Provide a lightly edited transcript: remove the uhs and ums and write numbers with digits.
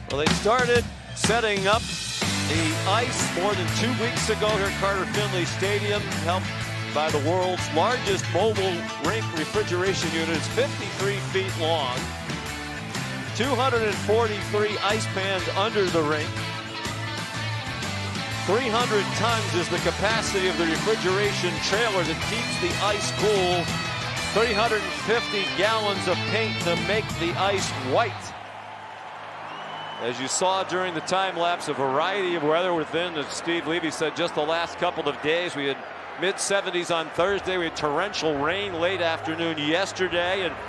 Well, they started setting up the ice more than 2 weeks ago here at Carter Finley Stadium, helped by the world's largest mobile rink refrigeration unit. It's 53 feet long, 243 ice pans under the rink. 300 tons is the capacity of the refrigeration trailer that keeps the ice cool. 350 gallons of paint to make the ice white. As you saw during the time lapse, a variety of weather within, as Steve Levy said, just the last couple of days. We had mid-70s on Thursday. We had torrential rain late afternoon yesterday, and